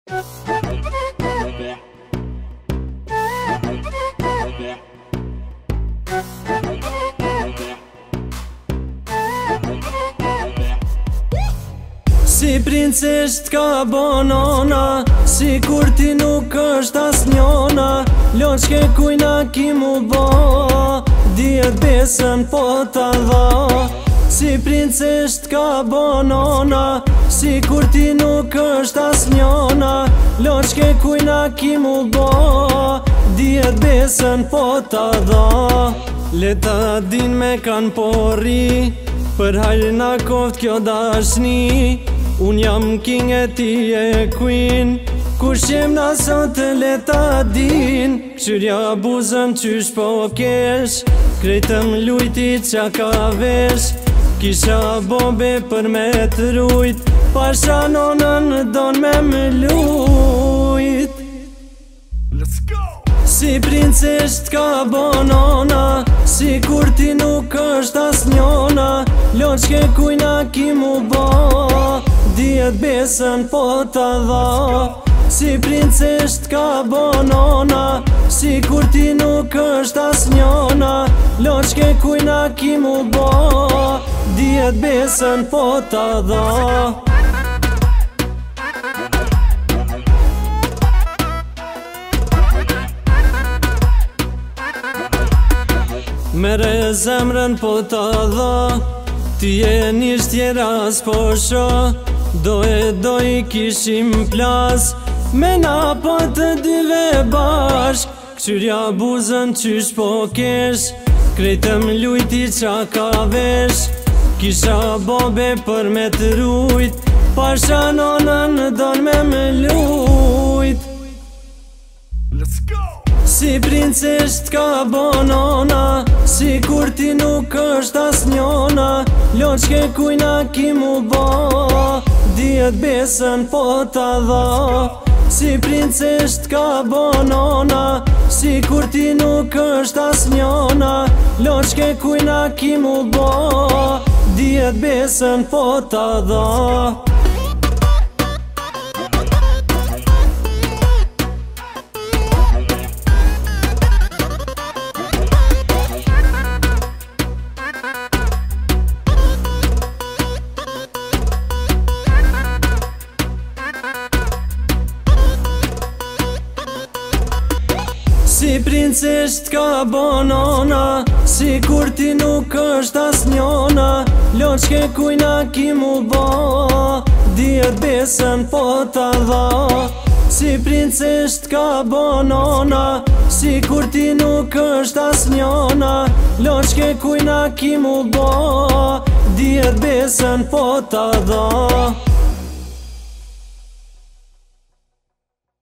Si princesht ka banana, si kur ti nuk është as njona. Loqke kujna ki mu ba, dijet besën po ta dha. Si princesht ka banana, si kur ti nuk është as njona. Loqke kujna ki mu ba, dijet besën po ta dha. Leta din me kan porri, për hajrë na koft kjo dashni. Unë jam king e ti e queen, kur shem na sot leta din. Këshyrja buzën qysh po kesh, krejtëm lujti qa ka vesh. Kisha bombe për me të rujt, pasha nonën don me më lujt. Let's go! Si princesht ka banana, si kur ti nuk është as njona. Loqke kujna ki mu ba, dijet besën po ta dha. Si princesht ka banana, si kur ti nuk është as njona. Loqke kujna ki mu ba, dijet besën po ta dha. Mere zemrën po ta dha, ti e nisht tjera s'po sho. Do i kishim plas, me na po të dyve bashk. Këshyrja buzën qysh po kesh, krejtëm lujti qa ka vesh. Kisha bombe për me të rujt, pasha nonën don me më lujt. Let's go! Si princesht ka banana, si kur ti nuk është as njona. Loqke kujna ki mu ba, dijet besën po ta dha. Si princesht ka banana, si kur ti nuk është as njona. Loqke kujna ki mu ba, dijet besën po ta dha. Si princesht ka banana, si kur ti nuk është as njona. Loqke kujna ki mu ba, dijet besën po ta dha. Si princesht ka banana, si kur ti nuk është as njona. Loqke kujna ki mu ba, dijet besën po ta dha.